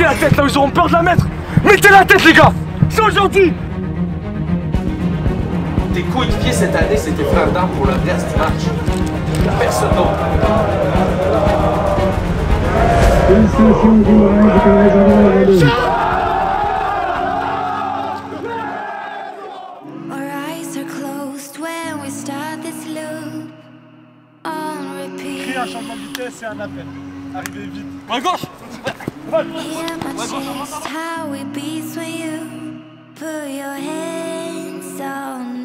la tête là où ils auront peur de la mettre. Mettez la tête les gars. C'est aujourd'hui. Tes coéquipiers cette année, c'était frères d'armes pour le reste du match. Personne d'autre. Our eyes are closed when we start this loop on repeat. Un changement de vitesse et un appel. Arrivez vite. À gauche. Hear my chest, how it beats when you put your hands on